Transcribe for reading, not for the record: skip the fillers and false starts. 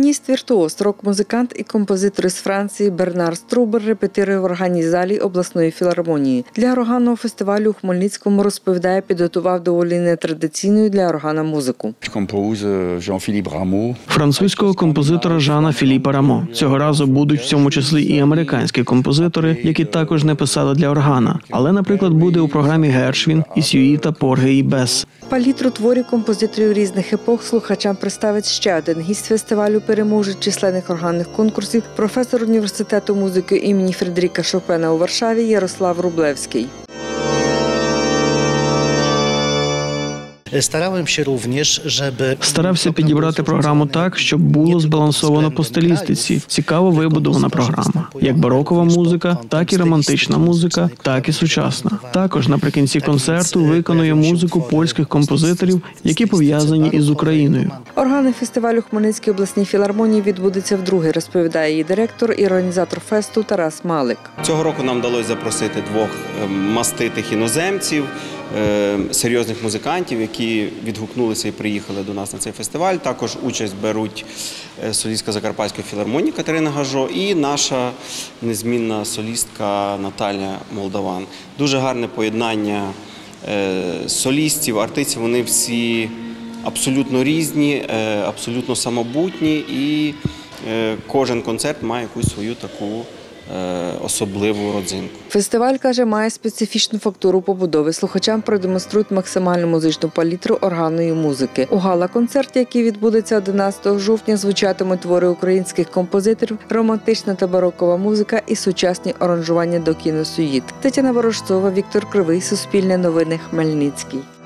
Піаніст-віртуоз, рок-музикант і композитор із Франції Бернар Струбер репетирує в органній залі обласної філармонії. Для органного фестивалю у Хмельницькому, розповідає, підготував доволі нетрадиційну для органа музику. Французького композитора Жана Філіпа Рамо. Цього разу будуть в цьому числі і американські композитори, які також не писали для органа. Але, наприклад, буде у програмі Гершвін, і сюїта Порге і Бес. Палітру творів композиторів різних епох слухачам представить ще один гість фестивалю, переможець численних органних конкурсів, професор університету музики імені Фредеріка Шопена у Варшаві Ярослав Рублевський. Старався підібрати програму так, щоб було збалансовано по стилістиці. Цікаво вибудована програма. Як барокова музика, так і романтична музика, так і сучасна. Також наприкінці концерту виконує музику польських композиторів, які пов'язані із Україною. Органний фестиваль у Хмельницькій обласній філармонії відбудеться вдруге, розповідає її директор і організатор фесту Тарас Малик. Цього року нам вдалося запросити двох маститих іноземців, серйозних музикантів, які відгукнулися і приїхали до нас на цей фестиваль. Також участь беруть солістка Закарпатської філармонії Катерина Гажо і наша незмінна солістка Наталя Молдаван. Дуже гарне поєднання солістів, артистів. Вони всі абсолютно різні, абсолютно самобутні, і кожен концерт має якусь свою таку особливу родзинку. Фестиваль, каже, має специфічну фактуру побудови. Слухачам продемонструють максимальну музичну палітру органної музики. У гала-концерті, який відбудеться 11 жовтня, звучатимуть твори українських композиторів, романтична та барокова музика і сучасні аранжування до кіносуїт. Тетяна Ворожцова, Віктор Кривий, Суспільне новини, Хмельницький.